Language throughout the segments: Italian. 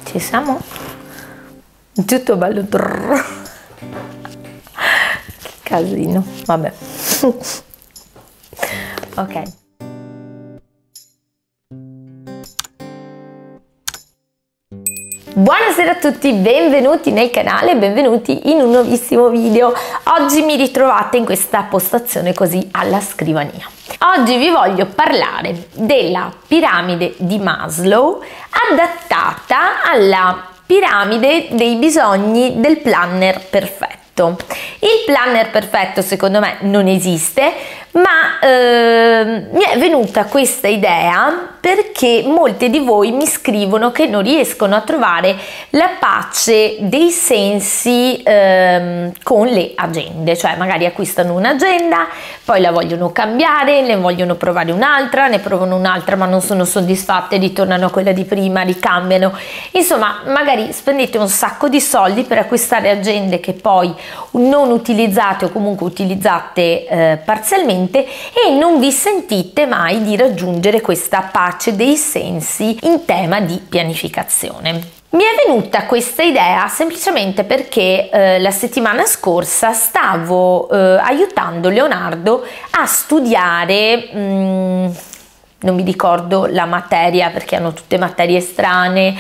Ci siamo? Tutto bello. Che casino, vabbè. Ok. Buonasera a tutti, benvenuti nel canale, benvenuti in un nuovissimo video. Oggi mi ritrovate in questa postazione così alla scrivania. Oggi vi voglio parlare della piramide di Maslow adattata alla piramide dei bisogni del planner perfetto. Il planner perfetto secondo me non esiste, ma mi è venuta questa idea perché molti di voi mi scrivono che non riescono a trovare la pace dei sensi con le agende, cioè magari acquistano un'agenda, poi la vogliono cambiare, ne vogliono provare un'altra, ne provano un'altra ma non sono soddisfatte, ritornano a quella di prima, ricambiano, insomma magari spendete un sacco di soldi per acquistare agende che poi non utilizzate o comunque utilizzate parzialmente e non vi sentite mai di raggiungere questa pace dei sensi in tema di pianificazione. Mi è venuta questa idea semplicemente perché la settimana scorsa stavo aiutando Leonardo a studiare non mi ricordo la materia perché hanno tutte materie strane,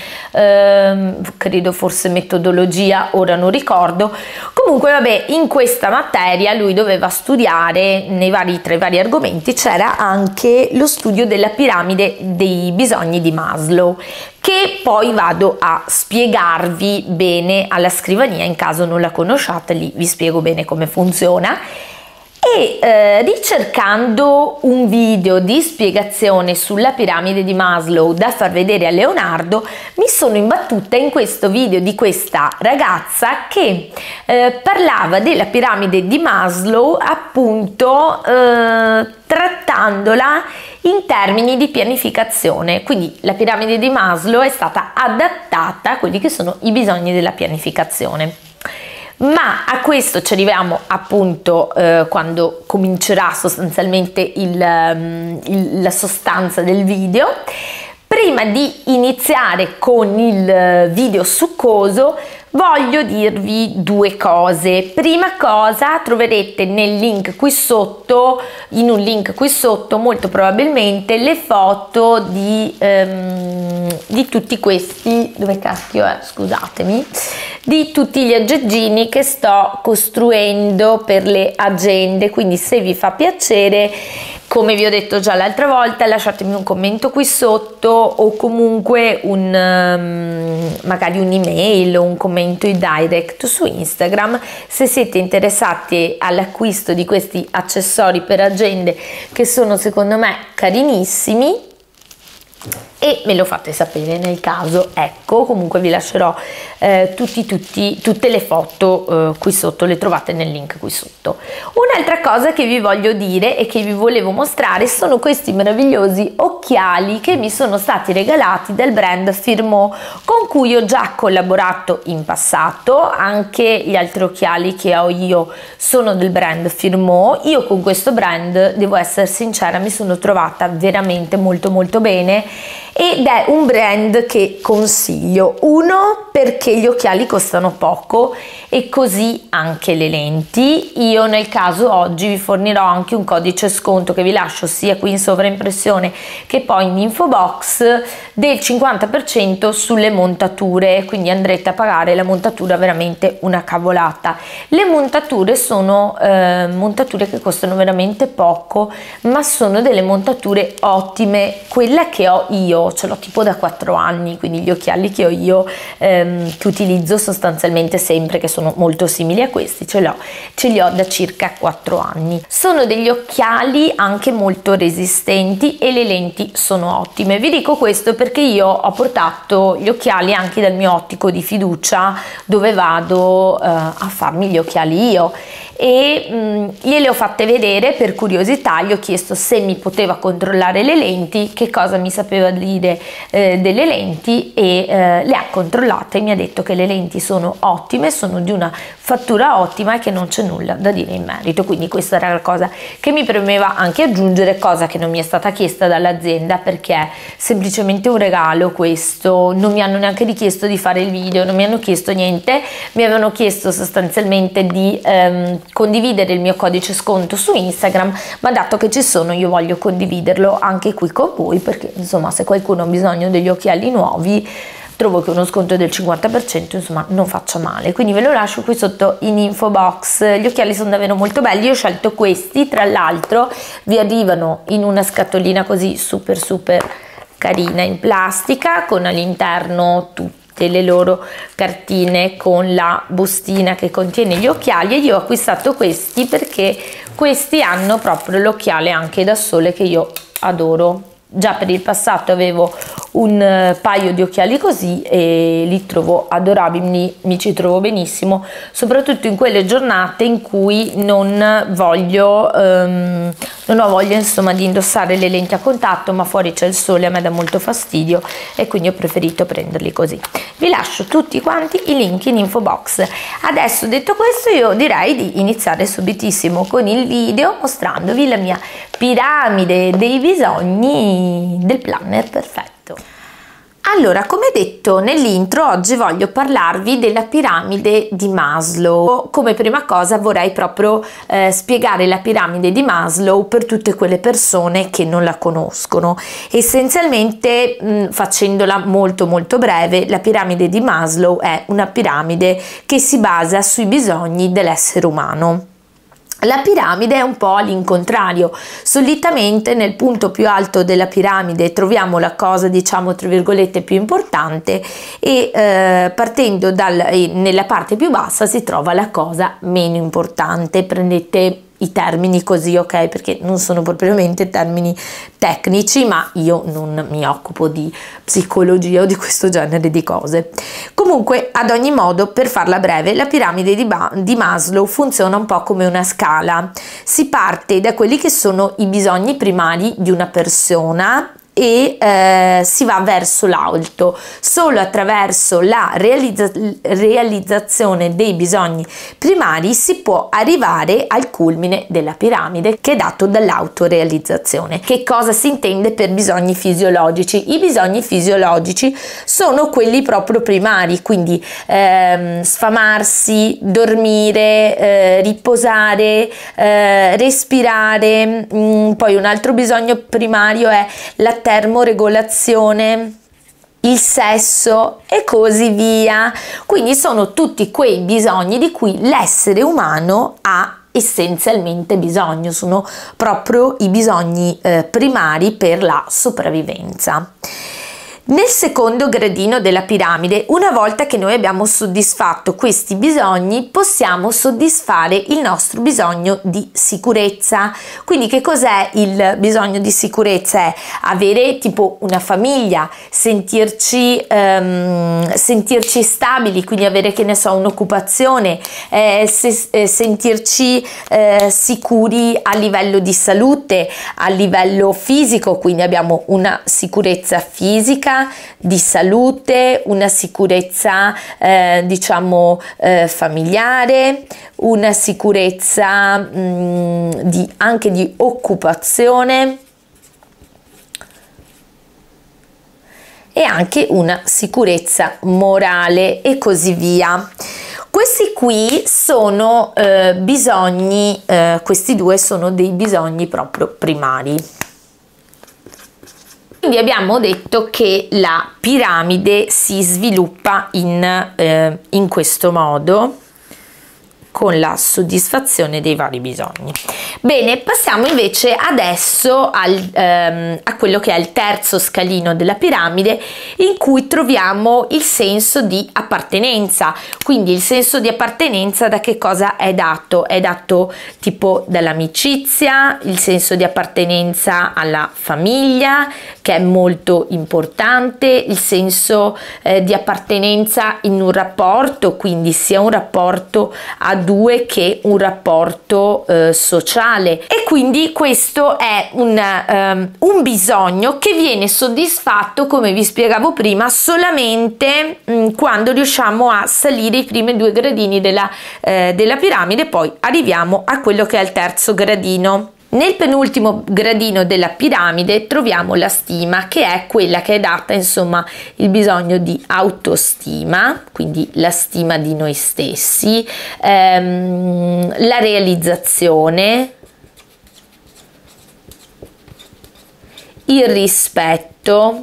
credo forse metodologia, ora non ricordo. Comunque vabbè, in questa materia lui doveva studiare tra i vari argomenti c'era anche lo studio della piramide dei bisogni di Maslow, che poi vado a spiegarvi bene alla scrivania, in caso non la conosciate lì vi spiego bene come funziona. E ricercando un video di spiegazione sulla piramide di Maslow da far vedere a Leonardo, mi sono imbattuta in questo video di questa ragazza che parlava della piramide di Maslow appunto trattandola in termini di pianificazione. Quindi la piramide di Maslow è stata adattata a quelli che sono i bisogni della pianificazione. Ma a questo ci arriviamo appunto quando comincerà sostanzialmente la sostanza del video. Prima di iniziare con il video succoso voglio dirvi due cose. Prima cosa, troverete nel link qui sotto, in un link qui sotto molto probabilmente le foto di tutti questi, dove cacchio è, scusatemi, di tutti gli aggeggini che sto costruendo per le agende, quindi se vi fa piacere, come vi ho detto già l'altra volta, lasciatemi un commento qui sotto o comunque magari un'email o un commento in direct su Instagram se siete interessati all'acquisto di questi accessori per agende che sono secondo me carinissimi, e me lo fate sapere nel caso. Ecco, comunque vi lascerò tutte le foto qui sotto, le trovate nel link qui sotto. Un'altra cosa che vi voglio dire e che vi volevo mostrare sono questi meravigliosi occhiali che mi sono stati regalati dal brand Firmoo, con cui ho già collaborato in passato. Anche gli altri occhiali che ho io sono del brand Firmoo. Io con questo brand, devo essere sincera, mi sono trovata veramente molto bene ed è un brand che consiglio. Uno, perché gli occhiali costano poco e così anche le lenti. Io nel caso oggi vi fornirò anche un codice sconto che vi lascio sia qui in sovraimpressione che poi in info box del 50% sulle montature, quindi andrete a pagare la montatura veramente una cavolata. Le montature sono montature che costano veramente poco, ma sono delle montature ottime. Quella che ho io ce l'ho tipo da 4 anni, quindi gli occhiali che ho io che utilizzo sostanzialmente sempre, che sono molto simili a questi, ce li ho da circa 4 anni. Sono degli occhiali anche molto resistenti e le lenti sono ottime. Vi dico questo perché io ho portato gli occhiali anche dal mio ottico di fiducia dove vado a farmi gli occhiali io, e gliele ho fatte vedere per curiosità. Gli ho chiesto se mi poteva controllare le lenti, che cosa mi sapeva dire delle lenti, e le ha controllate e mi ha detto che le lenti sono ottime, sono di una fattura ottima e che non c'è nulla da dire in merito. Quindi questa era la cosa che mi premeva anche aggiungere, cosa che non mi è stata chiesta dall'azienda, perché è semplicemente un regalo questo, non mi hanno neanche richiesto di fare il video, non mi hanno chiesto niente, mi avevano chiesto sostanzialmente di condividere il mio codice sconto su Instagram, ma dato che ci sono io voglio condividerlo anche qui con voi, perché insomma se qualcuno ha bisogno degli occhiali nuovi trovo che uno sconto del 50% insomma non faccia male, quindi ve lo lascio qui sotto in info box. Gli occhiali sono davvero molto belli, io ho scelto questi, tra l'altro vi arrivano in una scatolina così super carina in plastica, con all'interno tutte le loro cartine con la bustina che contiene gli occhiali, e io ho acquistato questi perché questi hanno proprio l'occhiale anche da sole che io adoro. Già per il passato avevo un paio di occhiali così e li trovo adorabili, mi ci trovo benissimo, soprattutto in quelle giornate in cui non ho voglia insomma di indossare le lenti a contatto, ma fuori c'è il sole, a me dà molto fastidio e quindi ho preferito prenderli così. Vi lascio tutti quanti i link in info box. Adesso, detto questo, io direi di iniziare subitissimo con il video mostrandovi la mia piramide dei bisogni del planner perfetto. Allora, come detto nell'intro, oggi voglio parlarvi della piramide di Maslow. Come prima cosa vorrei proprio spiegare la piramide di Maslow per tutte quelle persone che non la conoscono. Essenzialmente, facendola molto breve, la piramide di Maslow è una piramide che si basa sui bisogni dell'essere umano. La piramide è un po' all'incontrario, solitamente nel punto più alto della piramide troviamo la cosa, diciamo tra virgolette, più importante e partendo nella parte più bassa si trova la cosa meno importante. Prendete i termini così, ok, perché non sono propriamente termini tecnici, ma io non mi occupo di psicologia o di questo genere di cose. Comunque, ad ogni modo, per farla breve, la piramide di Maslow funziona un po' come una scala. Si parte da quelli che sono i bisogni primari di una persona e si va verso l'alto. Solo attraverso la realizzazione dei bisogni primari si può arrivare al culmine della piramide, che è dato dall'autorealizzazione. Che cosa si intende per bisogni fisiologici? I bisogni fisiologici sono quelli proprio primari, quindi sfamarsi, dormire, riposare, respirare. Poi un altro bisogno primario è la termoregolazione, il sesso e così via. Quindi sono tutti quei bisogni di cui l'essere umano ha essenzialmente bisogno, sono proprio i bisogni primari per la sopravvivenza. Nel secondo gradino della piramide, una volta che noi abbiamo soddisfatto questi bisogni, possiamo soddisfare il nostro bisogno di sicurezza. Quindi che cos'è il bisogno di sicurezza? È avere tipo una famiglia, sentirci stabili, quindi avere, che ne so, un'occupazione, sentirci sicuri a livello di salute, a livello fisico, quindi abbiamo una sicurezza fisica, di salute, una sicurezza diciamo familiare, una sicurezza anche di occupazione e anche una sicurezza morale e così via. Questi qui sono bisogni, questi due sono dei bisogni proprio primari. Quindi abbiamo detto che la piramide si sviluppa in questo modo, con la soddisfazione dei vari bisogni. Bene, passiamo invece adesso a quello che è il terzo scalino della piramide, in cui troviamo il senso di appartenenza. Quindi il senso di appartenenza da che cosa è dato? È dato tipo dall'amicizia, il senso di appartenenza alla famiglia, che è molto importante, il senso di appartenenza in un rapporto, quindi sia un rapporto ad due che un rapporto sociale, e quindi questo è un bisogno che viene soddisfatto, come vi spiegavo prima, solamente quando riusciamo a salire i primi due gradini della piramide. Poi arriviamo a quello che è il terzo gradino. Nel penultimo gradino della piramide troviamo la stima, che è quella che è data, insomma, il bisogno di autostima, quindi la stima di noi stessi, la realizzazione, il rispetto,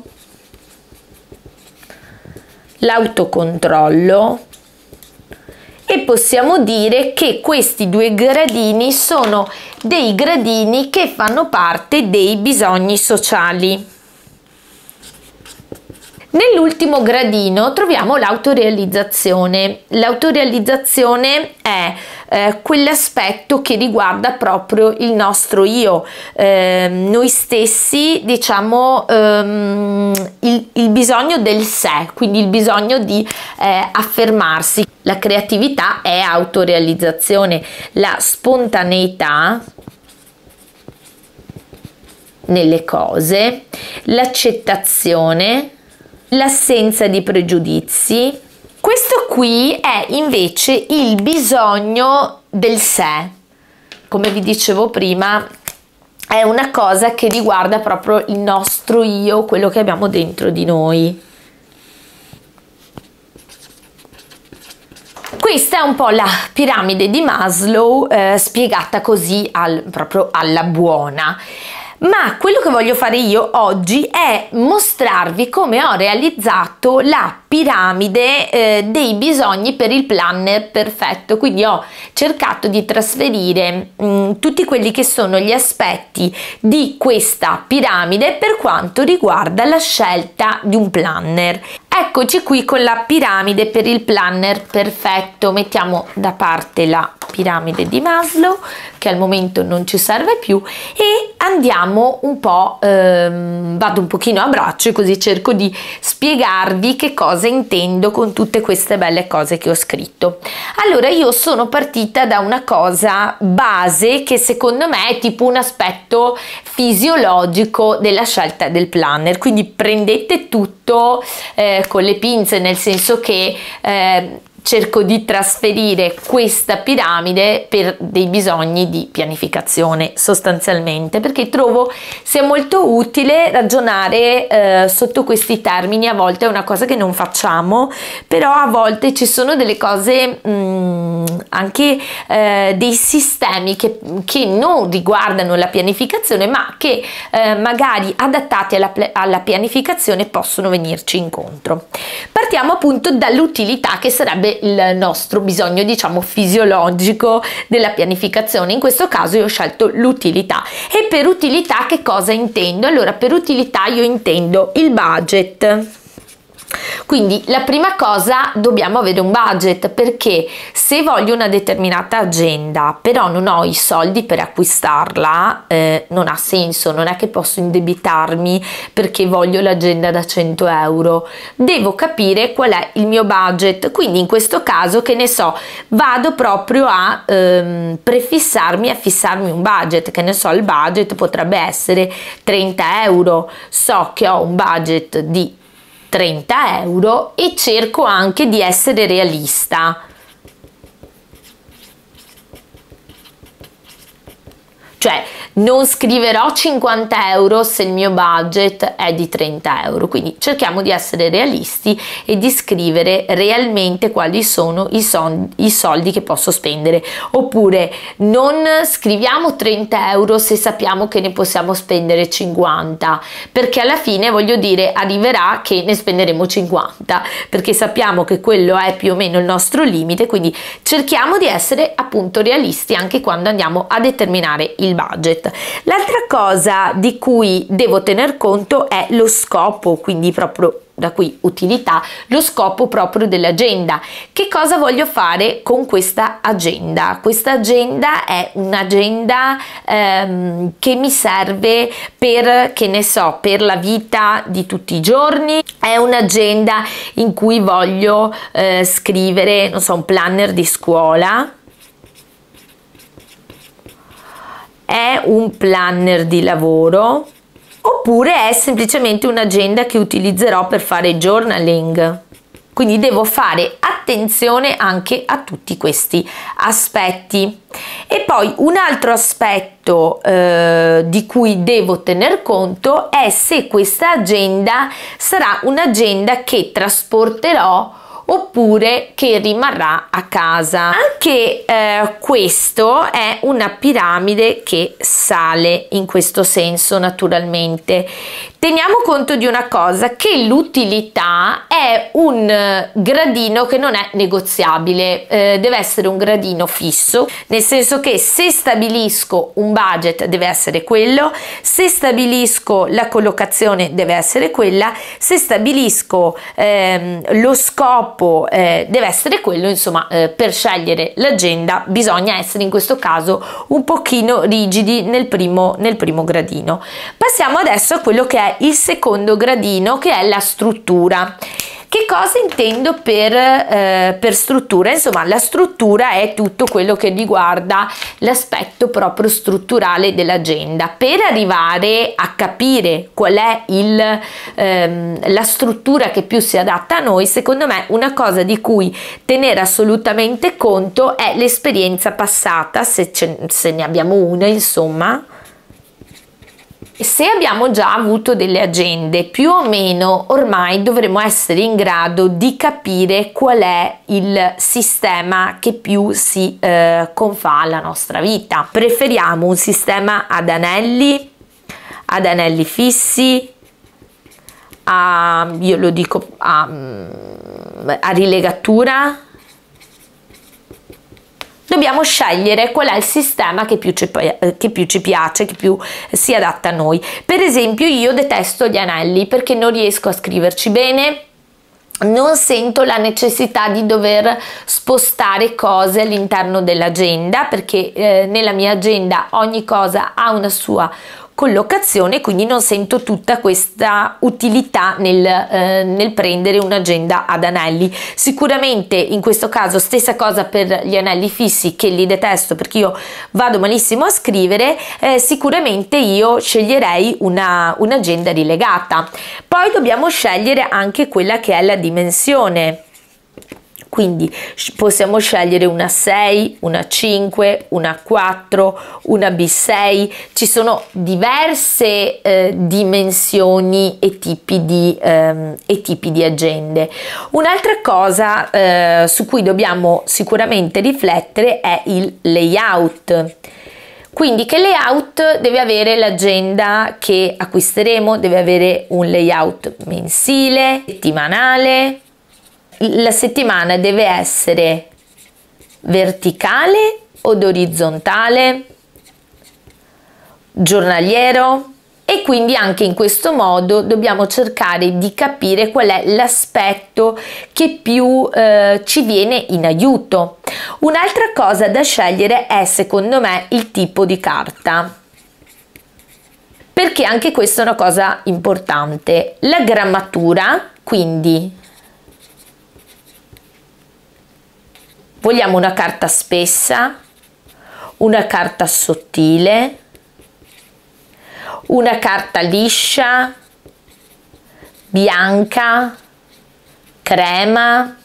l'autocontrollo. E possiamo dire che questi due gradini sono dei gradini che fanno parte dei bisogni sociali. Nell'ultimo gradino troviamo l'autorealizzazione. L'autorealizzazione è quell'aspetto che riguarda proprio il nostro io, noi stessi, diciamo, il bisogno del sé, quindi il bisogno di affermarsi. La creatività è autorealizzazione, la spontaneità nelle cose, l'accettazione, l'assenza di pregiudizi. Questo qui è invece il bisogno del sé. Come vi dicevo prima, è una cosa che riguarda proprio il nostro io, quello che abbiamo dentro di noi. Questa è un po' la piramide di Maslow spiegata così proprio alla buona. Ma quello che voglio fare io oggi è mostrarvi come ho realizzato la piramide dei bisogni per il planner perfetto. Quindi ho cercato di trasferire tutti quelli che sono gli aspetti di questa piramide per quanto riguarda la scelta di un planner. Eccoci qui con la piramide per il planner perfetto. Mettiamo da parte la piramide di Maslow, che al momento non ci serve più, e andiamo un po', vado un pochino a braccio, così cerco di spiegarvi che cosa intendo con tutte queste belle cose che ho scritto. Allora, io sono partita da una cosa base che secondo me è tipo un aspetto fisiologico della scelta del planner, quindi prendete tutto con le pinze, nel senso che cerco di trasferire questa piramide per dei bisogni di pianificazione, sostanzialmente, perché trovo sia molto utile ragionare sotto questi termini. A volte è una cosa che non facciamo, però a volte ci sono delle cose, anche dei sistemi che non riguardano la pianificazione, ma che magari adattati alla pianificazione possono venirci incontro. Partiamo appunto dall'utilità, che sarebbe il nostro bisogno, diciamo, fisiologico della pianificazione. In questo caso io ho scelto l'utilità. E per utilità che cosa intendo? Allora, per utilità io intendo il budget. Quindi la prima cosa, dobbiamo avere un budget, perché se voglio una determinata agenda però non ho i soldi per acquistarla, non ha senso. Non è che posso indebitarmi perché voglio l'agenda da 100 euro, devo capire qual è il mio budget. Quindi in questo caso, che ne so, vado proprio a prefissarmi, a fissarmi un budget, che ne so, il budget potrebbe essere 30 euro, so che ho un budget di 30 euro e cerco anche di essere realista. Cioè, non scriverò 50 euro se il mio budget è di 30 euro, quindi cerchiamo di essere realisti e di scrivere realmente quali sono i soldi che posso spendere. Oppure non scriviamo 30 euro se sappiamo che ne possiamo spendere 50, perché alla fine, voglio dire, arriverà che ne spenderemo 50, perché sappiamo che quello è più o meno il nostro limite. Quindi cerchiamo di essere appunto realisti anche quando andiamo a determinare il budget. L'altra cosa di cui devo tener conto è lo scopo, quindi proprio da qui utilità, lo scopo proprio dell'agenda. Che cosa voglio fare con questa agenda? Questa agenda è un'agenda che mi serve per, che ne so, per la vita di tutti i giorni. È un'agenda in cui voglio scrivere, non so, un planner di scuola. È un planner di lavoro oppure è semplicemente un'agenda che utilizzerò per fare journaling? Quindi devo fare attenzione anche a tutti questi aspetti. E poi un altro aspetto di cui devo tener conto è se questa agenda sarà un'agenda che trasporterò oppure che rimarrà a casa. Anche questo è una piramide che sale in questo senso, naturalmente. Teniamo conto di una cosa, che l'utilità è un gradino che non è negoziabile, deve essere un gradino fisso, nel senso che se stabilisco un budget deve essere quello, se stabilisco la collocazione deve essere quella, se stabilisco lo scopo deve essere quello. Insomma, per scegliere l'agenda bisogna essere in questo caso un pochino rigidi nel primo gradino. Passiamo adesso a quello che è il secondo gradino, che è la struttura. Che cosa intendo per struttura? Insomma, la struttura è tutto quello che riguarda l'aspetto proprio strutturale dell'agenda. Per arrivare a capire qual è la struttura che più si adatta a noi, secondo me una cosa di cui tenere assolutamente conto è l'esperienza passata, se ne abbiamo una, insomma. Se abbiamo già avuto delle agende, più o meno ormai dovremo essere in grado di capire qual è il sistema che più si confà alla nostra vita. Preferiamo un sistema ad anelli fissi, io lo dico a rilegatura? Dobbiamo scegliere qual è il sistema che più ci piace, che più si adatta a noi. Per esempio, io detesto gli anelli perché non riesco a scriverci bene, non sento la necessità di dover spostare cose all'interno dell'agenda, perché nella mia agenda ogni cosa ha una sua collocazione, quindi non sento tutta questa utilità nel prendere un'agenda ad anelli. Sicuramente in questo caso stessa cosa per gli anelli fissi, che li detesto perché io vado malissimo a scrivere. Sicuramente io sceglierei un'agenda rilegata. Poi dobbiamo scegliere anche quella che è la dimensione. Quindi possiamo scegliere una 6, una 5, una 4, una B6, ci sono diverse dimensioni e tipi di agende. Un'altra cosa su cui dobbiamo sicuramente riflettere è il layout. Quindi che layout deve avere l'agenda che acquisteremo? Deve avere un layout mensile, settimanale. La settimana deve essere verticale o orizzontale, giornaliero, e quindi anche in questo modo dobbiamo cercare di capire qual è l'aspetto che più ci viene in aiuto. Un'altra cosa da scegliere è, secondo me, il tipo di carta, perché anche questa è una cosa importante. La grammatura, quindi vogliamo una carta spessa, una carta sottile, una carta liscia, bianca, crema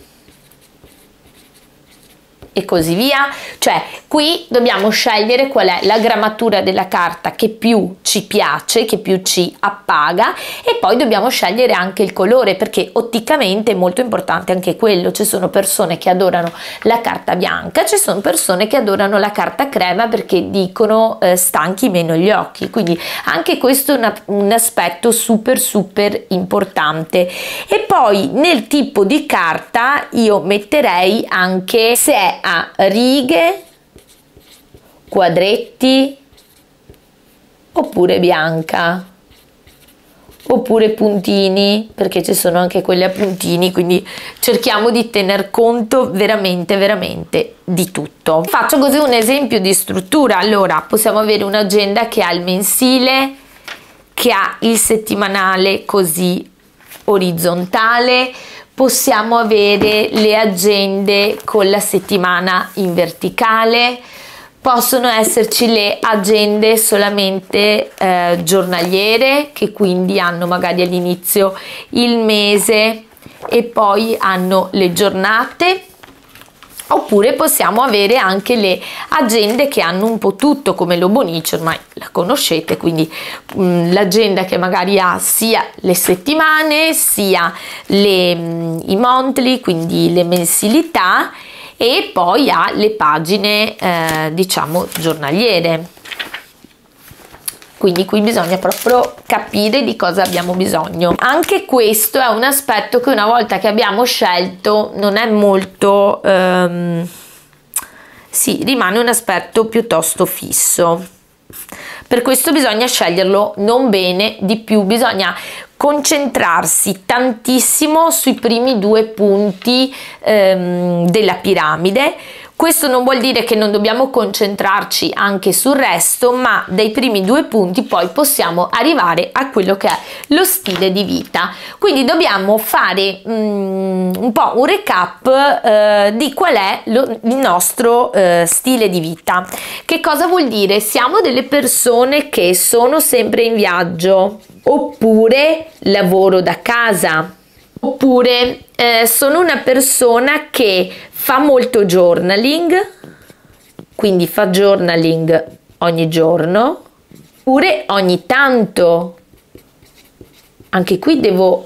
e così via. Cioè, qui dobbiamo scegliere qual è la grammatura della carta che più ci piace, che più ci appaga, e poi dobbiamo scegliere anche il colore, perché otticamente è molto importante anche quello. Ci sono persone che adorano la carta bianca, ci sono persone che adorano la carta crema perché dicono stanchi meno gli occhi, quindi anche questo è un aspetto super importante. E poi nel tipo di carta io metterei anche se è a righe, quadretti, oppure bianca, oppure puntini, perché ci sono anche quelle a puntini, quindi cerchiamo di tener conto veramente di tutto. Faccio così un esempio di struttura. Allora, possiamo avere un'agenda che ha il mensile, che ha il settimanale così orizzontale, possiamo avere le agende con la settimana in verticale, Possono esserci le agende solamente giornaliere, che quindi hanno magari all'inizio il mese e poi hanno le giornate. Oppure possiamo avere anche le agende che hanno un po' tutto, come l'Obonici, ormai la conoscete, quindi l'agenda che magari ha sia le settimane, sia i monthly, quindi le mensilità, e poi ha le pagine diciamo giornaliere. Quindi qui bisogna proprio capire di cosa abbiamo bisogno. Anche questo è un aspetto che una volta che abbiamo scelto non è molto, sì, rimane un aspetto piuttosto fisso. Per questo bisogna sceglierlo non bene, di più bisogna concentrarsi tantissimo sui primi 2 punti della piramide. Questo non vuol dire che non dobbiamo concentrarci anche sul resto, ma dai primi 2 punti poi possiamo arrivare a quello che è lo stile di vita. Quindi dobbiamo fare un po' un recap di qual è il nostro stile di vita. Che cosa vuol dire? Siamo delle persone che sono sempre in viaggio, oppure lavoro da casa, oppure sono una persona che fa molto journaling, quindi fa journaling ogni giorno, oppure ogni tanto. Anche qui devo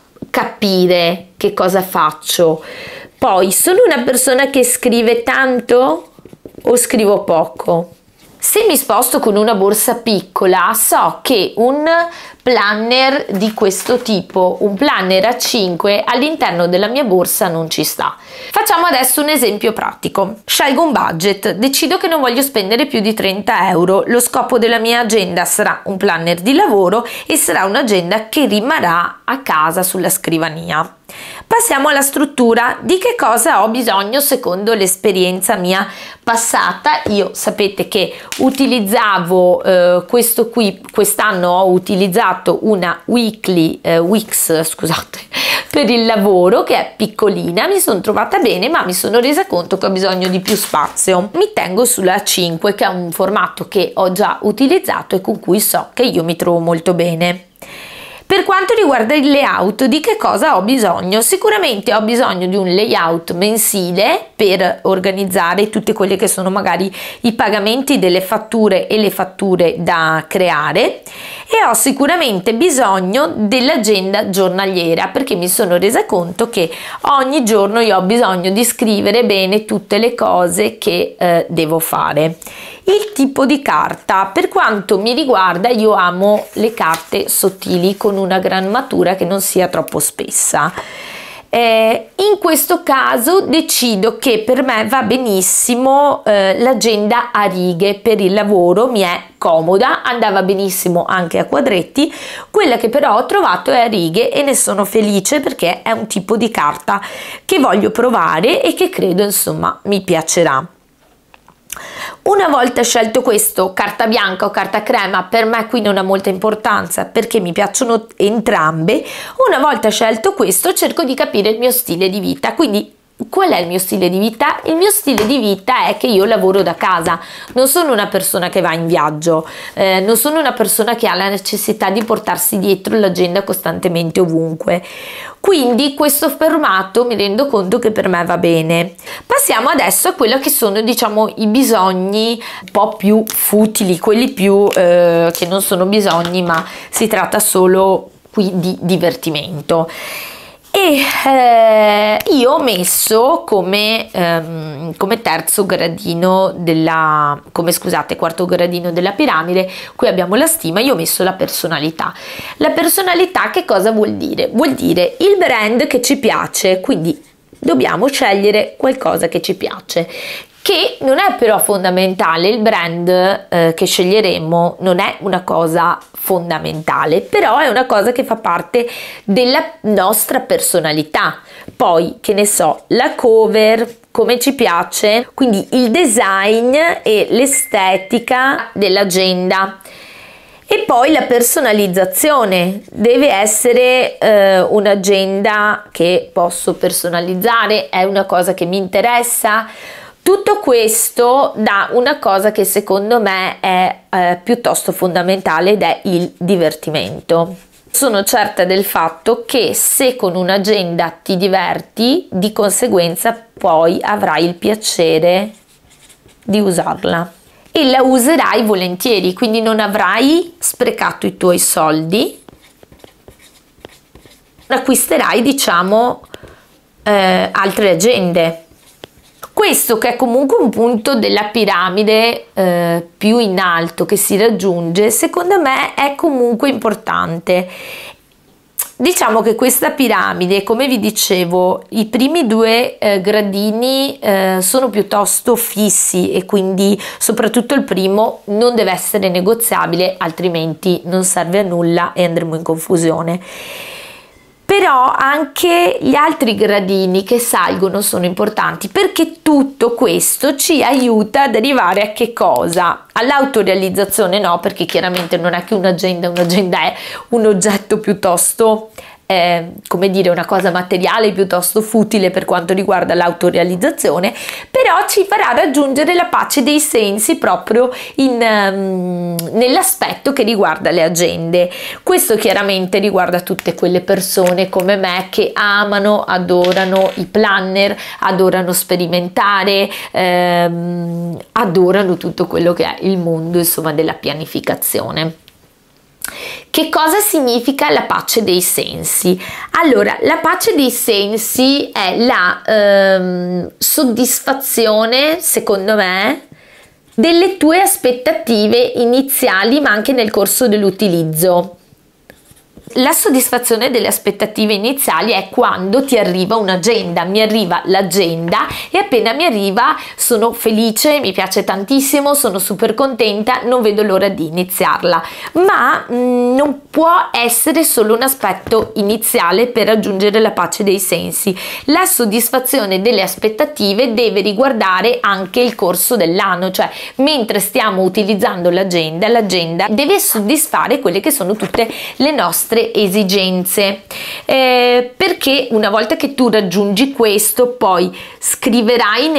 capire che cosa faccio. Poi sono una persona che scrive tanto o scrivo poco. Se mi sposto con una borsa piccola, so che un planner di questo tipo, un planner a 5, all'interno della mia borsa non ci sta. Facciamo adesso un esempio pratico. Scelgo un budget, decido che non voglio spendere più di 30 euro. Lo scopo della mia agenda sarà un planner di lavoro e sarà un'agenda che rimarrà a casa sulla scrivania. Passiamo alla struttura. Di che cosa ho bisogno secondo l'esperienza mia passata? Io sapete che utilizzavo questo qui, quest'anno ho utilizzato una Wix, scusate, per il lavoro, che è piccolina. Mi sono trovata bene, ma mi sono resa conto che ho bisogno di più spazio. Mi tengo sulla 5, che è un formato che ho già utilizzato e con cui so che io mi trovo molto bene. Per quanto riguarda il layout, di che cosa ho bisogno? Sicuramente ho bisogno di un layout mensile per organizzare tutti quelli che sono magari i pagamenti delle fatture e le fatture da creare, e ho sicuramente bisogno dell'agenda giornaliera, perché mi sono resa conto che ogni giorno io ho bisogno di scrivere bene tutte le cose che devo fare. Il tipo di carta, per quanto mi riguarda, io amo le carte sottili con una grammatura che non sia troppo spessa. In questo caso decido che per me va benissimo l'agenda a righe per il lavoro, mi è comoda, andava benissimo anche a quadretti. Quella che però ho trovato è a righe e ne sono felice, perché è un tipo di carta che voglio provare e che credo insomma mi piacerà. Una volta scelto questo, carta bianca o carta crema, per me qui non ha molta importanza perché mi piacciono entrambe. Una volta scelto questo, cerco di capire il mio stile di vita. Quindi qual è il mio stile di vita? Il mio stile di vita è che io lavoro da casa, non sono una persona che va in viaggio, non sono una persona che ha la necessità di portarsi dietro l'agenda costantemente ovunque. Quindi questo formato mi rendo conto che per me va bene. Passiamo adesso a quello che sono, diciamo, i bisogni un po' più futili, quelli più che non sono bisogni, ma si tratta solo qui di divertimento. E io ho messo come terzo gradino quarto gradino della piramide, qui abbiamo la stima, io ho messo la personalità. La personalità che cosa vuol dire? Vuol dire il brand che ci piace, quindi dobbiamo scegliere qualcosa che ci piace, che non è però fondamentale. Il brand che sceglieremo non è una cosa fondamentale, però è una cosa che fa parte della nostra personalità. Poi, che ne so, la cover, come ci piace, quindi il design e l'estetica dell'agenda. E poi la personalizzazione, deve essere un'agenda che posso personalizzare, è una cosa che mi interessa. Tutto questo dà una cosa che secondo me è piuttosto fondamentale ed è il divertimento. Sono certa del fatto che se con un'agenda ti diverti, di conseguenza poi avrai il piacere di usarla e la userai volentieri, quindi non avrai sprecato i tuoi soldi, acquisterai, diciamo, altre agende. Questo, che è comunque un punto della piramide più in alto che si raggiunge, secondo me è comunque importante. Diciamo che questa piramide, come vi dicevo, i primi due gradini sono piuttosto fissi e quindi soprattutto il primo non deve essere negoziabile, altrimenti non serve a nulla e andremo in confusione. Però anche gli altri gradini che salgono sono importanti, perché tutto questo ci aiuta ad arrivare a che cosa? All'autorealizzazione no, perché chiaramente non è che un'agenda è un oggetto piuttosto come dire, una cosa materiale piuttosto futile per quanto riguarda l'autorealizzazione, però ci farà raggiungere la pace dei sensi proprio nell'aspetto che riguarda le agende. Questo chiaramente riguarda tutte quelle persone come me che amano, adorano i planner, adorano sperimentare, adorano tutto quello che è il mondo, insomma, della pianificazione. Che cosa significa la pace dei sensi? Allora, la pace dei sensi è la soddisfazione, secondo me, delle tue aspettative iniziali, ma anche nel corso dell'utilizzo. La soddisfazione delle aspettative iniziali è quando ti arriva un'agenda. Mi arriva l'agenda e appena mi arriva sono felice, mi piace tantissimo, sono super contenta, non vedo l'ora di iniziarla. Ma non può essere solo un aspetto iniziale per raggiungere la pace dei sensi. La soddisfazione delle aspettative deve riguardare anche il corso dell'anno, cioè mentre stiamo utilizzando l'agenda deve soddisfare quelle che sono tutte le nostre esigenze, perché una volta che tu raggiungi questo poi scriverai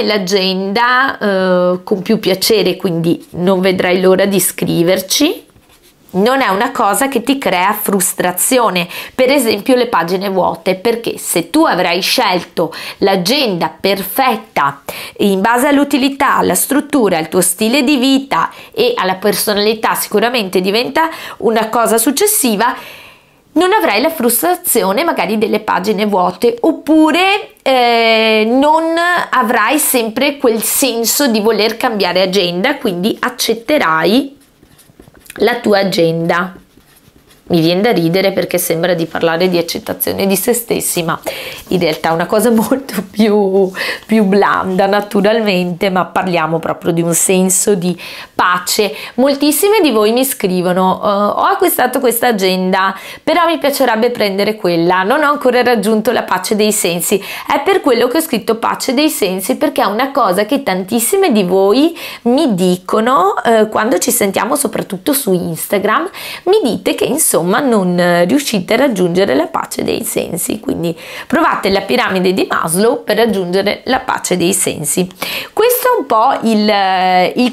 nell'agenda con più piacere, quindi non vedrai l'ora di scriverci. Non è una cosa che ti crea frustrazione, per esempio le pagine vuote, perché se tu avrai scelto l'agenda perfetta in base all'utilità, alla struttura, al tuo stile di vita e alla personalità, sicuramente diventa una cosa successiva, non avrai la frustrazione magari delle pagine vuote, oppure non avrai sempre quel senso di voler cambiare agenda, quindi accetterai la tua agenda. Mi viene da ridere perché sembra di parlare di accettazione di se stessi, ma in realtà è una cosa molto più blanda naturalmente, ma parliamo proprio di un senso di pace. Moltissime di voi mi scrivono: ho acquistato questa agenda, però mi piacerebbe prendere quella, non ho ancora raggiunto la pace dei sensi. È per quello che ho scritto pace dei sensi, perché è una cosa che tantissime di voi mi dicono quando ci sentiamo, soprattutto su Instagram. Mi dite che insomma non riuscite a raggiungere la pace dei sensi, quindi provate la piramide di Maslow per raggiungere la pace dei sensi. Questo è un po' il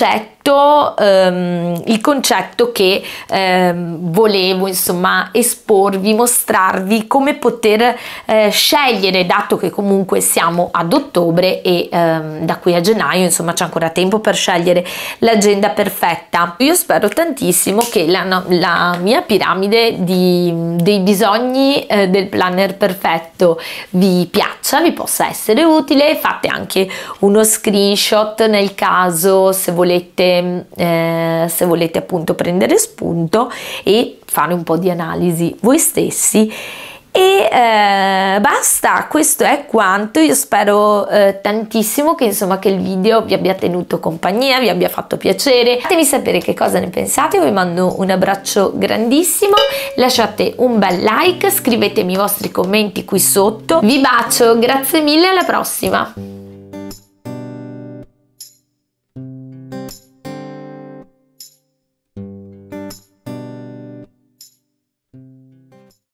concetto che volevo insomma esporvi, mostrarvi come poter scegliere, dato che comunque siamo ad ottobre e da qui a gennaio insomma c'è ancora tempo per scegliere l'agenda perfetta. Io spero tantissimo che la mia piramide dei bisogni del planner perfetto vi piaccia, vi possa essere utile. Fate anche uno screenshot nel caso, se volete appunto prendere spunto e fare un po' di analisi voi stessi. E basta, questo è quanto. Io spero tantissimo che insomma che il video vi abbia tenuto compagnia, vi abbia fatto piacere. Fatemi sapere che cosa ne pensate. Vi mando un abbraccio grandissimo, lasciate un bel like, scrivetemi i vostri commenti qui sotto. Vi bacio, grazie mille, alla prossima.